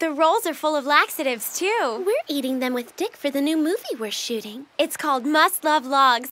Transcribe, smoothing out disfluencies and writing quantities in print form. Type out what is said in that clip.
The rolls are full of laxatives, too. We're eating them with Dick for the new movie we're shooting. It's called Must Love Logs.